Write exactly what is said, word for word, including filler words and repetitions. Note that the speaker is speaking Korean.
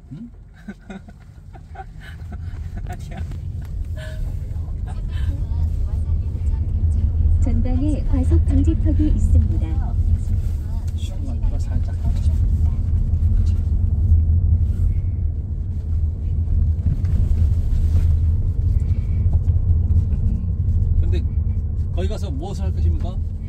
응? 아니야. 전방에 과속 방지턱이 있습니다. 시원하니까 살짝. 근데 거기 가서 무엇을 할 것입니까?